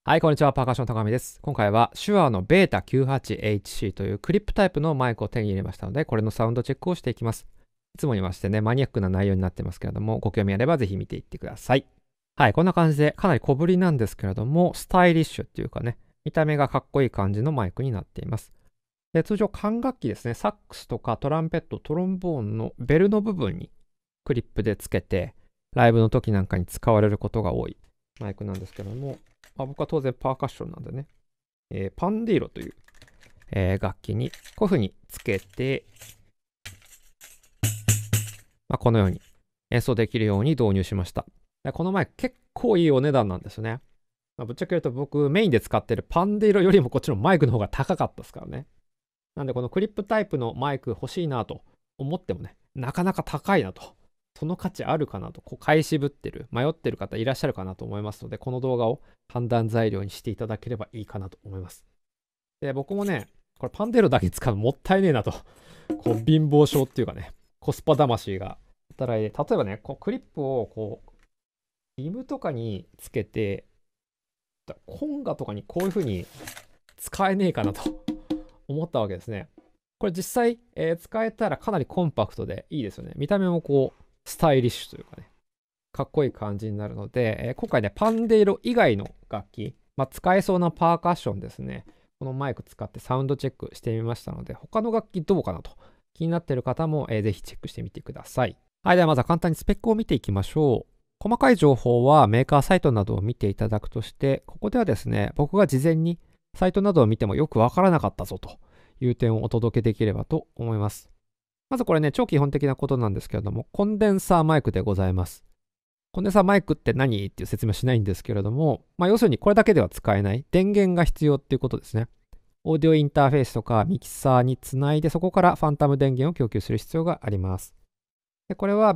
はい、こんにちは。パーカッション高見です。今回は手話の β98HC というクリップタイプのマイクを手に入れましたので、これのサウンドチェックをしていきます。いつも言いましてね、マニアックな内容になってますけれども、ご興味あればぜひ見ていってください。はい、こんな感じでかなり小ぶりなんですけれども、スタイリッシュっていうかね、見た目がかっこいい感じのマイクになっています。で、通常管楽器ですね、サックスとかトランペット、トロンボーンのベルの部分にクリップでつけて、ライブの時なんかに使われることが多いマイクなんですけども、僕は当然パーカッションなんでね、パンディーロという、楽器にこういう風につけて、このように演奏できるように導入しました。このマイク結構いいお値段なんですよね。ぶっちゃけ言うと僕メインで使ってるパンディーロよりもこっちのマイクの方が高かったですからね。なんでこのクリップタイプのマイク欲しいなと思ってもね、なかなか高いなと。その価値あるかなと、買い渋ってる、迷ってる方いらっしゃるかなと思いますので、この動画を判断材料にしていただければいいかなと思います。で、僕もね、これパンデロだけ使うのもったいねえなと、貧乏症っていうかね、コスパ魂が働いて、例えばね、クリップをリムとかにつけて、コンガとかにこういう風に使えねえかなと思ったわけですね。これ実際、使えたらかなりコンパクトでいいですよね。見た目もスタイリッシュというかね、かっこいい感じになるので、今回ね、パンデイロ以外の楽器、使えそうなパーカッションですね、このマイク使ってサウンドチェックしてみましたので、他の楽器どうかなと気になっている方も、ぜひチェックしてみてください。はい、ではまずは簡単にスペックを見ていきましょう。細かい情報はメーカーサイトなどを見ていただくとして、ここではですね、僕が事前にサイトなどを見てもよくわからなかったぞという点をお届けできればと思います。まずこれね、超基本的なことなんですけれども、コンデンサーマイクでございます。コンデンサーマイクって何っていう説明しないんですけれども、要するにこれだけでは使えない電源が必要っていうことですね。オーディオインターフェースとかミキサーにつないでそこからファンタム電源を供給する必要があります。でこれは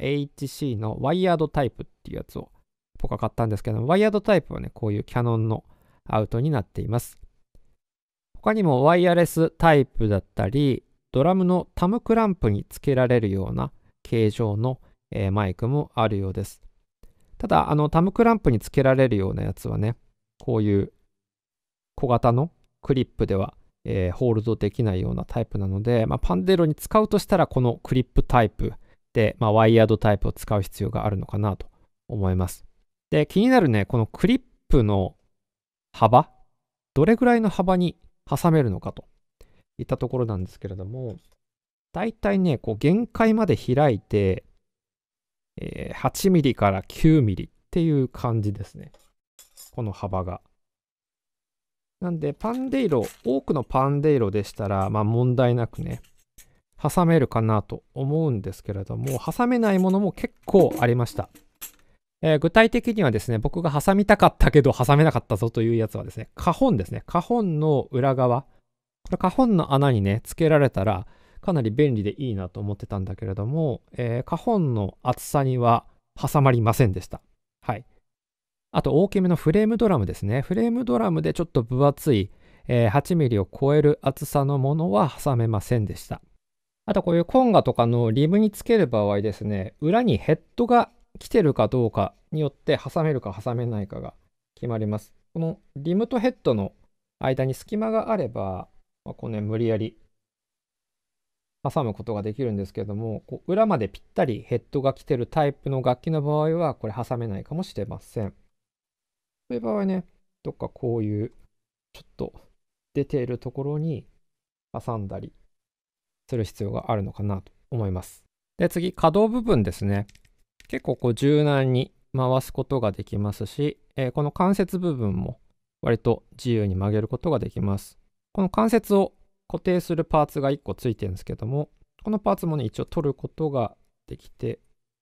β-HC のワイヤードタイプっていうやつを僕は買ったんですけども、ワイヤードタイプはね、こういうキャノンのアウトになっています。他にもワイヤレスタイプだったり、ドラムのタムクランプにつけられるような形状の、マイクもあるようです。ただ、タムクランプにつけられるようなやつはね、こういう小型のクリップでは、ホールドできないようなタイプなので、パンデロに使うとしたらこのクリップタイプで、ワイヤードタイプを使う必要があるのかなと思います。で、気になるね、このクリップの幅、どれぐらいの幅に挟めるのかといったところなんですけれども、だいたいね、限界まで開いて、8ミリから9ミリっていう感じですね。この幅が。なんで、パンデイロ、多くのパンデイロでしたら、問題なくね、挟めるかなと思うんですけれども、挟めないものも結構ありました。具体的にはですね、僕が挟みたかったけど挟めなかったぞというやつはですね、カホンですね。カホンの裏側。これカホンの穴にね、つけられたら、かなり便利でいいなと思ってたんだけれども、カホンの厚さには挟まりませんでした。はい。あと大きめのフレームドラムですね。フレームドラムでちょっと分厚い、8ミリを超える厚さのものは挟めませんでした。あとこういうコンガとかのリムにつける場合ですね、裏にヘッドが来てるかどうかによって挟めるか挟めないかが決まります。このリムとヘッドの間に隙間があれば、無理やり挟むことができるんですけども、裏までぴったりヘッドが来てるタイプの楽器の場合は、これ挟めないかもしれません。そういう場合ね、どっかこういうちょっと出ているところに挟んだりする必要があるのかなと思います。で、次、可動部分ですね。結構柔軟に回すことができますし、この関節部分も割と自由に曲げることができます。この関節を固定するパーツが1個ついてるんですけども、このパーツもね、一応取ることができて、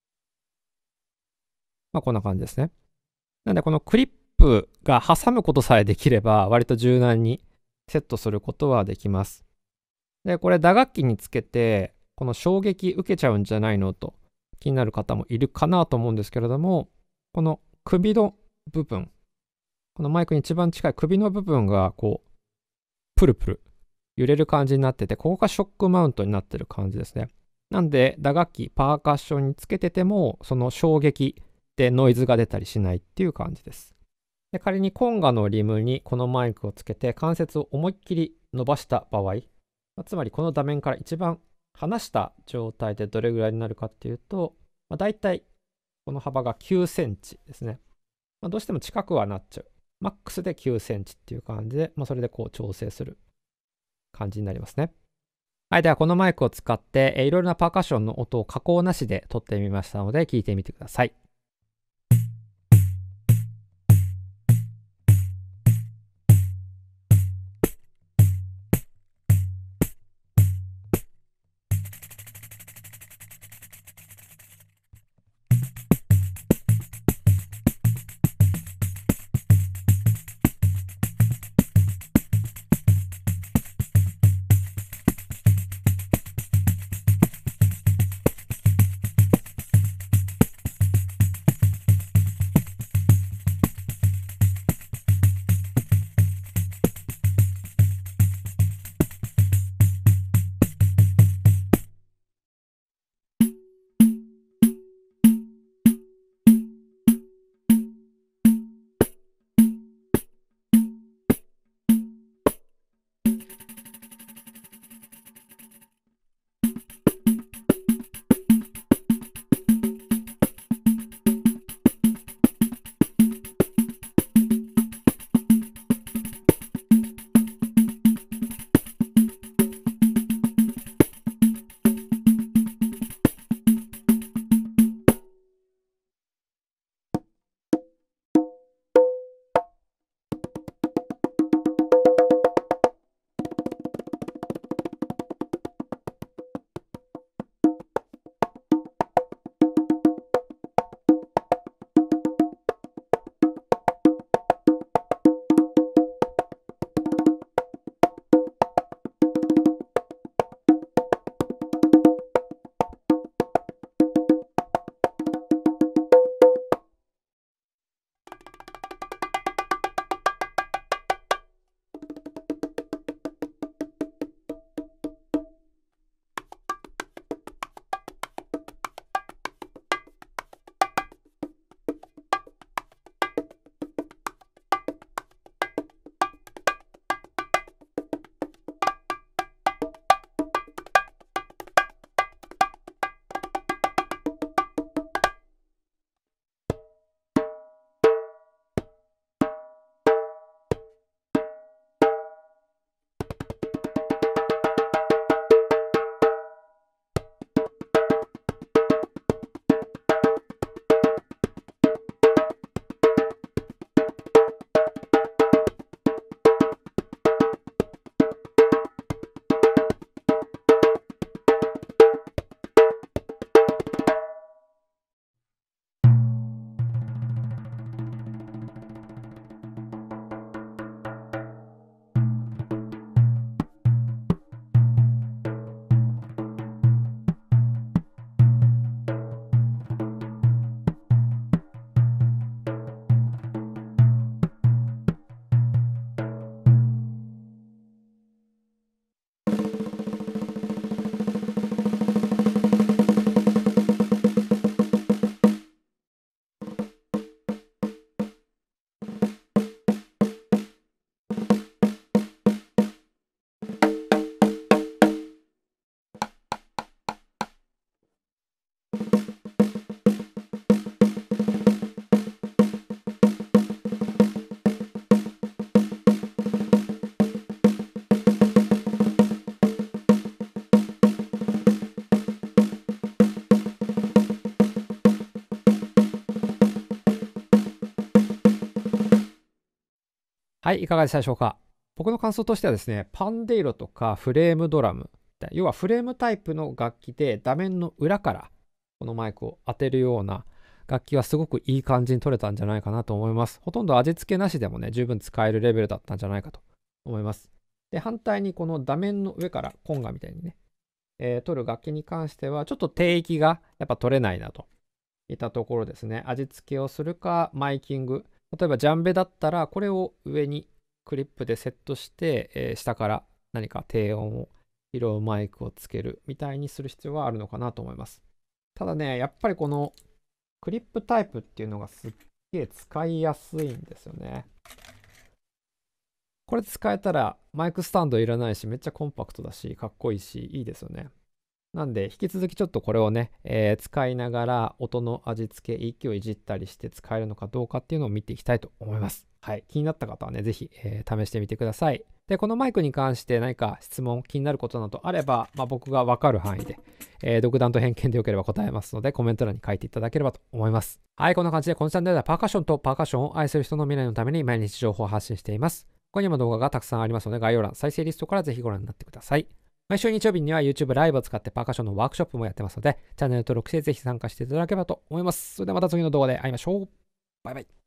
こんな感じですね。なんで、このクリップが挟むことさえできれば、割と柔軟にセットすることはできます。で、これ打楽器につけて、この衝撃受けちゃうんじゃないのと気になる方もいるかなと思うんですけれども、この首の部分、このマイクに一番近い首の部分がプルプル揺れる感じになってて、ここがショックマウントになってる感じですね。なんで、打楽器、パーカッションにつけてても、その衝撃でノイズが出たりしないっていう感じです。 で、仮にコンガのリムにこのマイクをつけて関節を思いっきり伸ばした場合、つまりこの画面から一番離した状態でどれぐらいになるかっていうと、だいたいこの幅が9センチですね。どうしても近くはなっちゃう。マックスで9センチっていう感じで、それでこう調整する感じになりますね。はい、ではこのマイクを使って、いろいろなパーカッションの音を加工なしで撮ってみましたので、聞いてみてください。はい、いかがでしたでしょうか。僕の感想としてはですね、パンデイロとかフレームドラム、要はフレームタイプの楽器で画面の裏からこのマイクを当てるような楽器はすごくいい感じに取れたんじゃないかなと思います。ほとんど味付けなしでもね、十分使えるレベルだったんじゃないかと思います。で、反対にこの画面の上からコンガみたいにね、取る楽器に関してはちょっと低域がやっぱ取れないなといったところですね。味付けをするか、マイキング。例えばジャンベだったら、これを上にクリップでセットして、下から何か低音を拾うマイクをつけるみたいにする必要はあるのかなと思います。ただね、やっぱりこのクリップタイプっていうのがすっげえ使いやすいんですよね。これ使えたらマイクスタンドいらないし、めっちゃコンパクトだし、かっこいいし、いいですよね。なんで、引き続きちょっとこれをね、使いながら音の味付け、息をいじったりして使えるのかどうかっていうのを見ていきたいと思います。はい。気になった方はね、ぜひ、試してみてください。で、このマイクに関して何か質問、気になることなどあれば、僕がわかる範囲で、独断と偏見でよければ答えますので、コメント欄に書いていただければと思います。はい、こんな感じで、このチャンネルではパーカッションとパーカッションを愛する人の未来のために毎日情報を発信しています。ここにも動画がたくさんありますので、概要欄、再生リストからぜひご覧になってください。毎週日曜日には YouTube ライブを使ってパーカッションのワークショップもやってますので、チャンネル登録してぜひ参加していただければと思います。それではまた次の動画で会いましょう。バイバイ。